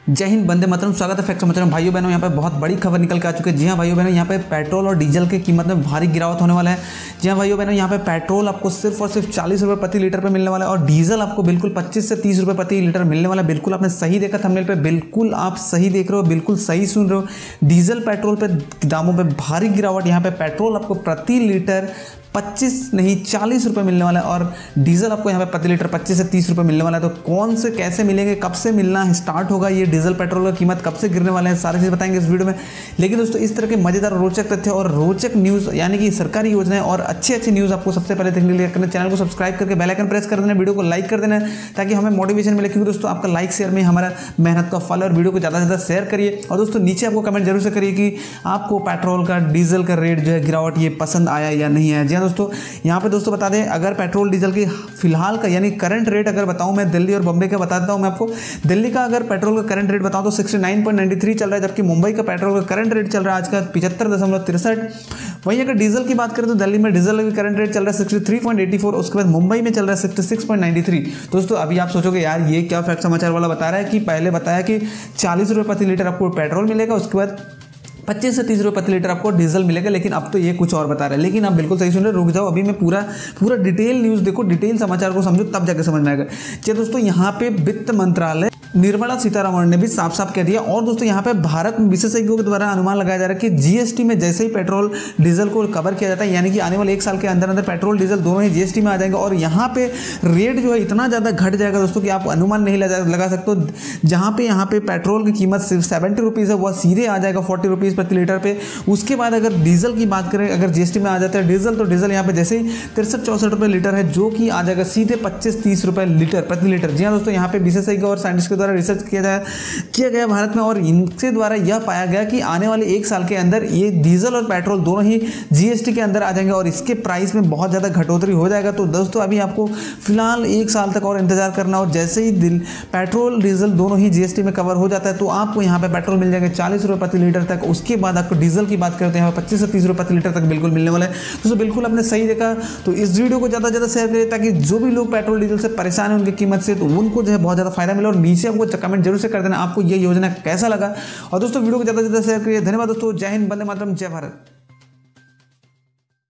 जय हिंद, वंदे मातरम। स्वागत है फैक्ट समाचार में। भाइयों बहनों, यहाँ पे बहुत बड़ी खबर निकल के आ चुकी है। जी हाँ भाइयों बहनों, यहाँ पे पेट्रोल और डीजल की कीमत में भारी गिरावट होने वाला है। जी हाँ भाइयों बहनों, यहाँ पे पेट्रोल आपको सिर्फ और सिर्फ 40 रुपये प्रति लीटर पे मिलने वाला है और डीजल आपको बिल्कुल 25 से 30 रुपये प्रति लीटर मिलने वाला है। बिल्कुल आपने सही देखा थंबनेल पे, बिल्कुल आप सही देख रहे हो, बिल्कुल सही सुन रहे हो। डीजल पेट्रोल पे दामों पे भारी गिरावट। यहाँ पे पेट्रोल आपको प्रति लीटर 25 नहीं 40 रुपये मिलने वाला है और डीजल आपको यहाँ पे प्रति लीटर 25 से 30 रुपये मिलने वाला है। तो कौन से कैसे मिलेंगे, कब से मिलना स्टार्ट होगा, ये डीजल पेट्रोल का कीमत कब से गिरने वाले हैं, सारी चीज़ बताएंगे इस वीडियो में। लेकिन दोस्तों, इस तरह के मजेदार रोचक तथ्य और रोचक न्यूज़ यानी कि सरकारी योजनाएं और अच्छी न्यूज़ आपको सबसे पहले देखने के लिए करना, चैनल को सब्सक्राइब करके बेल आइकन प्रेस कर देना, वीडियो को लाइक कर देना ताकि हमें मोटिवेशन मिले। क्योंकि दोस्तों, आपका लाइक शेयर में हमारा मेहनत का फल और वीडियो को ज़्यादा से ज़्यादा शेयर करिए। और दोस्तों, नीचे आपको कमेंट जरूर से करिए कि आपको पेट्रोल का डीजल का रेट जो है गिरावट ये पसंद आया या नहीं आया। जी हाँ दोस्तों, यहाँ पे दोस्तों बता दें, अगर पेट्रोल डीजल की फिलहाल का यानी करंट रेट अगर बताऊं मैं दिल्ली और बॉम्बे का बता देता हूं मैं आपको। दिल्ली का अगर पेट्रोल का करंट रेट बताऊं तो 69.93 चल रहा है, जबकि मुंबई का पेट्रोल का करंट रेट चल रहा है आज का 75.63। वहीं अगर डीजल की बात करें तो दिल्ली में डीजल का करंट रेट चल रहा है 63.84, उसके बाद मुंबई में चल रहा है 66.93। दोस्तों, अभी आप सोचोगे यार ये क्या फैक्ट समाचार वाला बता रहा है कि पहले बताया कि 40 रुपये प्रति लीटर आपको पेट्रोल मिलेगा, उसके बाद 25 से 30 रुपये प्रति लीटर आपको डीजल मिलेगा, लेकिन अब तो ये कुछ और बता रहा है। लेकिन आप बिल्कुल सही सुन रहे, रुक जाओ, अभी मैं पूरा डिटेल न्यूज़ देखो, डिटेल समाचार को समझो, तब जाके समझ में आएगा। चलिए दोस्तों, यहाँ पे वित्त मंत्रालय निर्मला सीतारमण ने भी साफ साफ कह दिया। और दोस्तों, यहाँ पे भारत में विशेषज्ञों के द्वारा अनुमान लगाया जा रहा है कि जीएसटी में जैसे ही पेट्रोल डीजल को कवर किया जाता है, यानी कि आने वाले 1 साल के अंदर अंदर पेट्रोल डीजल दोनों ही जीएसटी में आ जाएंगे और यहाँ पे रेट जो है इतना ज़्यादा घट जाएगा दोस्तों कि आप अनुमान नहीं लगा सकते। जहाँ पे यहाँ पे पेट्रोल की कीमत सिर्फ 70 रुपीज़ है, वह सीधे आ जाएगा 40 रुपीज़ प्रति लीटर पे। उसके बाद अगर डीजल की बात करें, अगर जीएसटी में आ जाता है डीजल, तो डीजल यहाँ पे जैसे ही 63-64 रुपये लीटर है, जो कि आ जाएगा सीधे 25-30 रुपये लीटर प्रति लीटर। जी हाँ दोस्तों, यहाँ पे विशेषज्ञ और साइंटिस्ट के द्वारा रिसर्च किया गया भारत में और इनके द्वारा यह पाया गया कि आने वाले 1 साल के अंदर ये डीजल और पेट्रोल दोनों ही जीएसटी के अंदर आ जाएंगे और इसके प्राइस में बहुत ज़्यादा घटोतरी हो जाएगा। तो दोस्तों, अभी आपको फिलहाल 1 साल तक और इंतजार करना, और जैसे ही पेट्रोल डीजल दोनों ही जीएसटी में कवर हो जाता है तो आपको यहाँ पे पेट्रोल मिल जाएगा 40 रुपये प्रति लीटर तक। उसके बाद आपको डीजल की बात करते हैं, यहाँ 25 से 30 रुपये प्रति लीटर तक बिल्कुल मिलने वाला है। दोस्तों, बिल्कुल आपने सही देखा। तो इस वीडियो को ज़्यादा से ज़्यादा शेयर करिए ताकि जो भी लोग पेट्रोल डीजल से परेशान है उनकी कीमत से, तो उनको जो है बहुत ज़्यादा फायदा मिले। और नीचे आपको कमेंट जरूर से कर देना आपको ये योजना कैसा लगा। और दोस्तों, वीडियो को ज़्यादा से ज़्यादा शेयर करिए। धन्यवाद दोस्तों। जय हिंद, वंदे मातरम, जय भारत।